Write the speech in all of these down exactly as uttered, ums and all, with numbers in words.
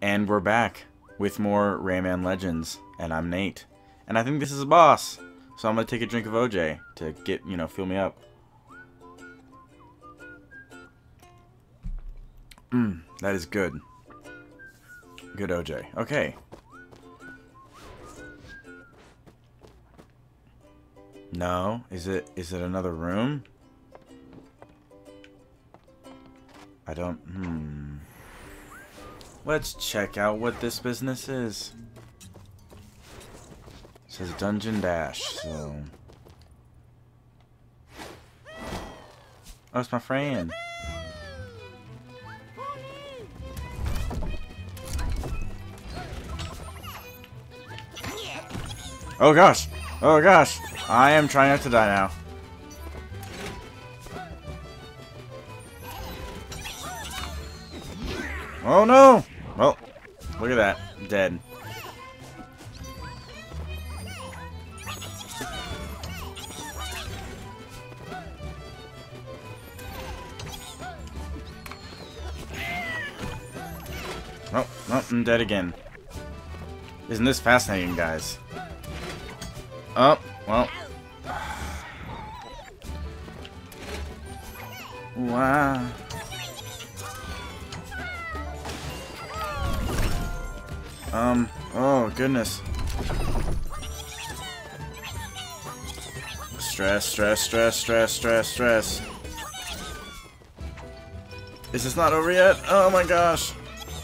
And we're back with more Rayman Legends, and I'm Nate. And I think this is a boss, so I'm gonna take a drink of O J to get, you know, fill me up. Mmm, that is good. Good O J. Okay. No, is it is it another room? I don't, hmm. Let's check out what this business is. It says Dungeon Dash, so. Oh, it's my friend. Oh gosh! Oh gosh! I am trying not to die now. Oh no! Well, look at that. I'm dead. Oh, oh, I'm dead again. Isn't this fascinating, guys? Oh, well. Wow. Um, oh goodness. Stress, stress, stress, stress, stress, stress. Is this not over yet? Oh my gosh.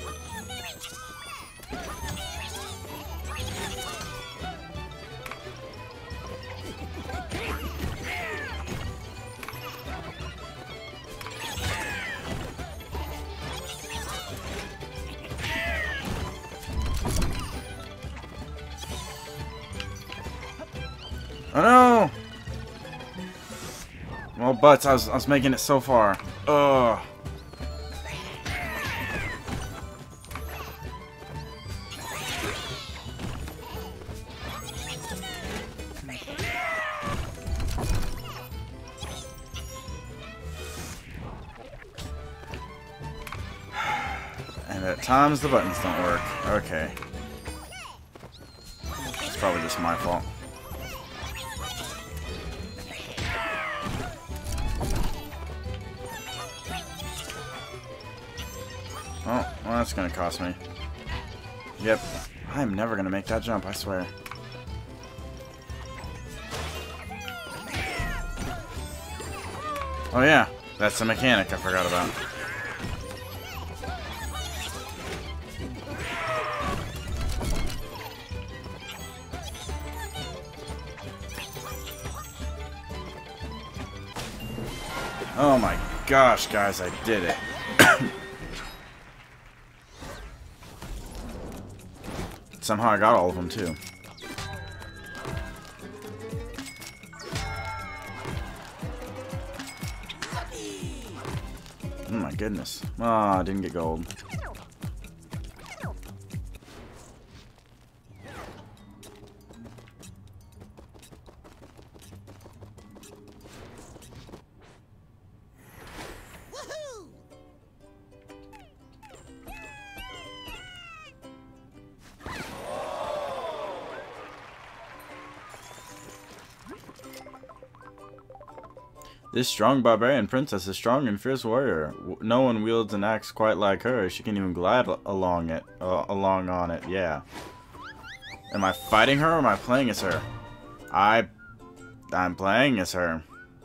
Oh no! Well, butts, I was, I was making it so far. Ugh. And at times the buttons don't work. Okay. It's probably just my fault. Oh, well, that's gonna cost me. Yep. I'm never gonna make that jump, I swear. Oh yeah, that's the mechanic I forgot about. Oh my gosh, guys, I did it. Somehow I got all of them, too. Oh my goodness. Ah, oh, I didn't get gold. This strong barbarian princess is strong and fierce warrior. No one wields an axe quite like her. She can even glide along it, uh, along on it. Yeah. Am I fighting her or am I playing as her? I, I'm playing as her.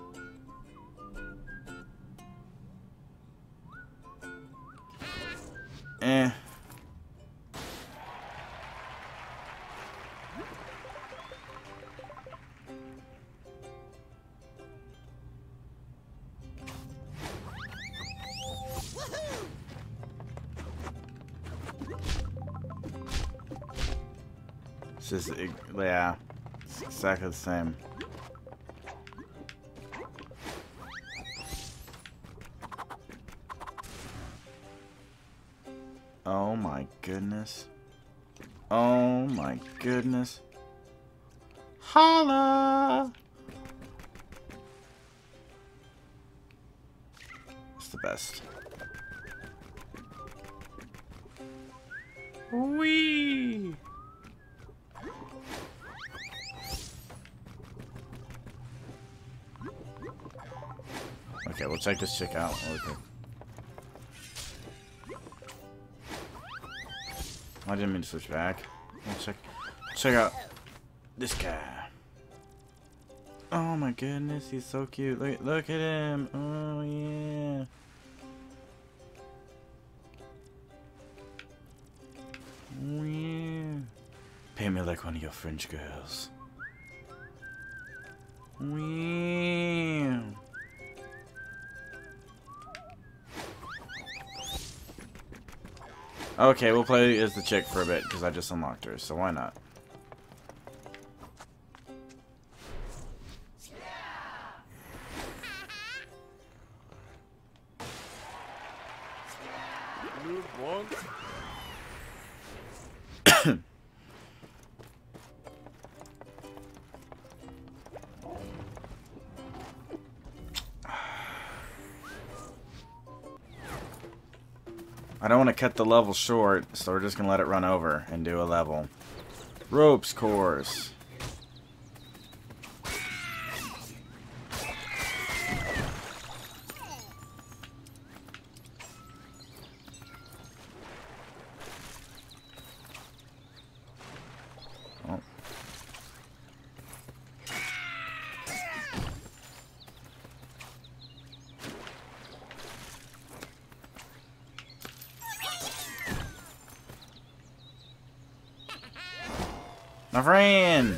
Eh. It's just, yeah, it's exactly the same. Oh my goodness. Oh my goodness. Holla! It's the best. Whee! Okay, we'll check this chick out. Okay. I didn't mean to switch back. We'll check check out this guy. Oh my goodness, he's so cute. Look look at him. Oh yeah. Oh yeah. Pay me like one of your French girls. Yeah. Okay, we'll play as the chick for a bit because I just unlocked her, so why not? Move once. I don't want to cut the level short, so we're just going to let it run over and do a level. Ropes course. Oh. My friend!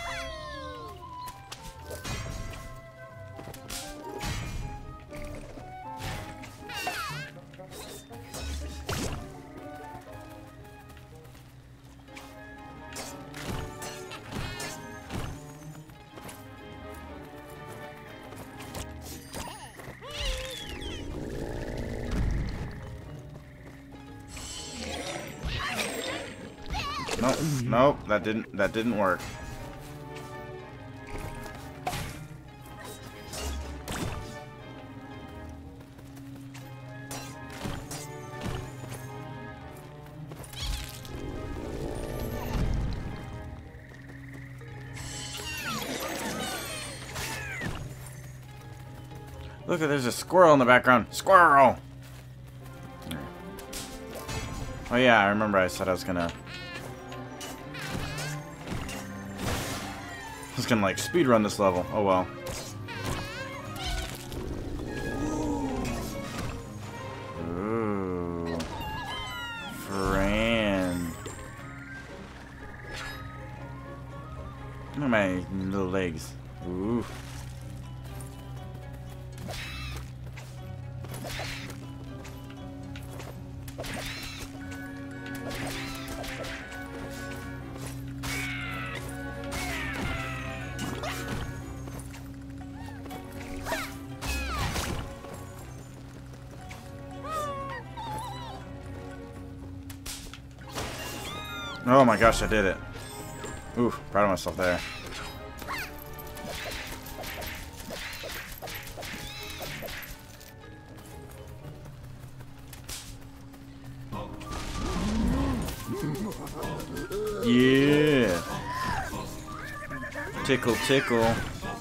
Nope, nope, that didn't that didn't work. Look, there's a squirrel in the background. Squirrel! Oh yeah, I remember I said I was gonna I was gonna like speed run this level. Oh well. Ooh. Friend. Look at my little legs. Ooh. Oh my gosh, I did it. Ooh, proud of myself there. Yeah. Tickle, tickle.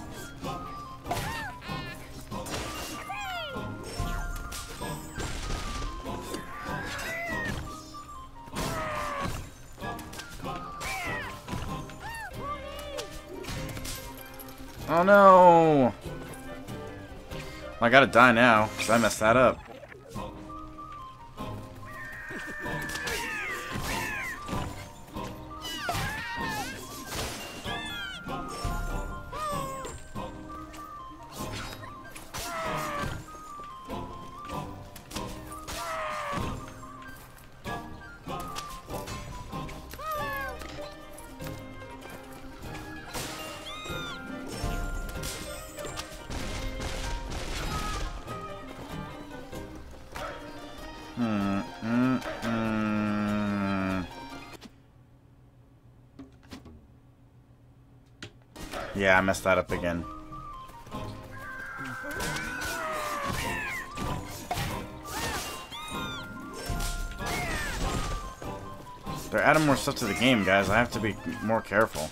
Oh no! I gotta die now, because I messed that up. Hmm, mm, mm. Yeah, I messed that up again. They're adding more stuff to the game, guys. I have to be more careful.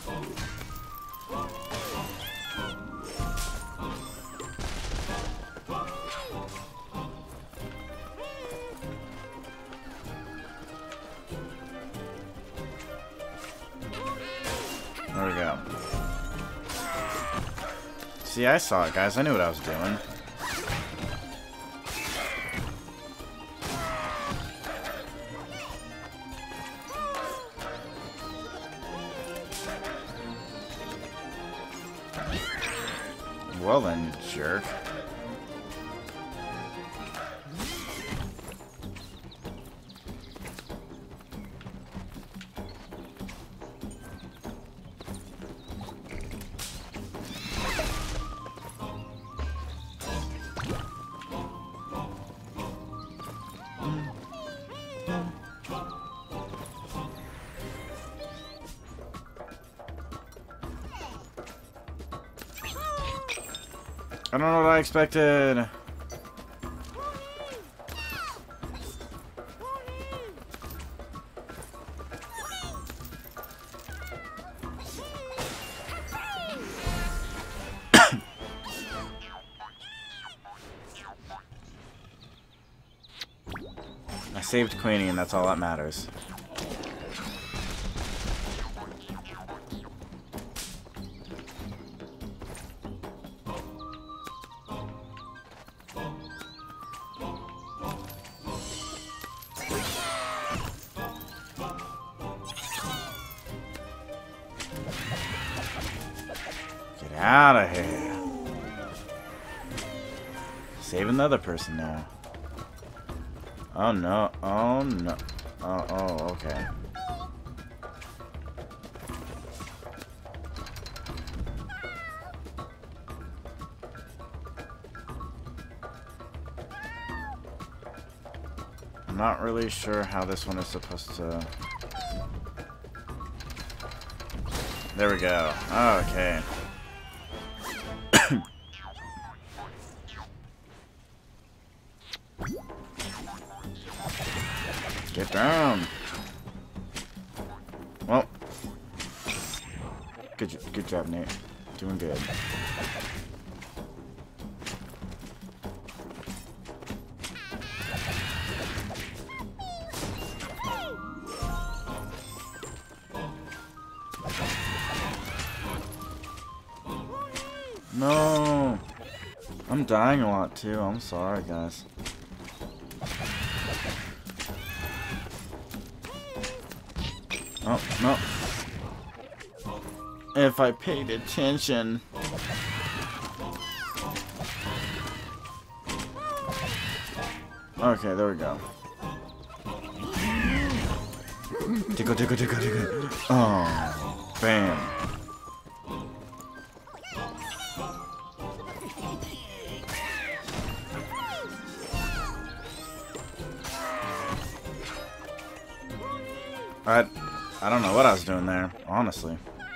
There we go. See, I saw it, guys. I knew what I was doing. Well then, you jerk. I don't know what I expected. I saved Queenie, and that's all that matters. Get out of here. Saving the other person now. Oh no, oh no. Oh, oh, okay. I'm not really sure how this one is supposed to... There we go. Okay. Get down. Well, good, good job, Nate. Doing good. No, I'm dying a lot too. I'm sorry, guys. Oh, no. If I paid attention. Okay, there we go. Tickle, tickle, tickle, tickle. Oh, bam. I, I don't know what I was doing there, honestly.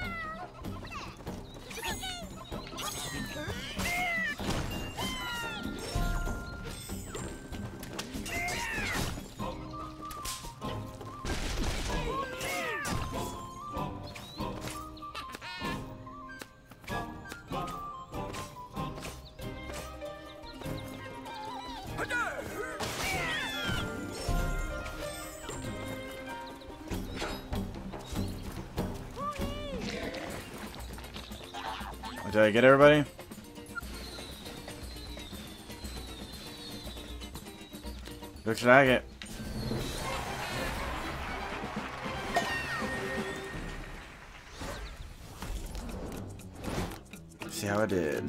Did I get everybody? What should I get? See how I did.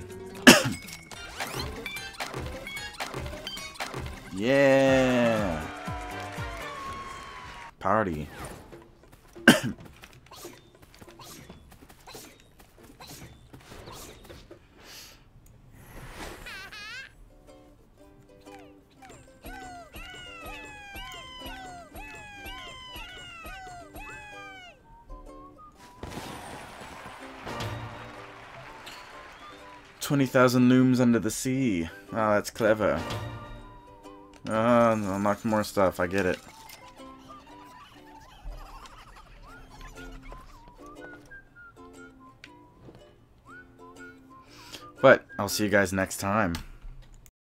Yeah. Party. twenty thousand looms under the sea. Oh, that's clever. Uh, unlock more stuff. I get it. But I'll see you guys next time.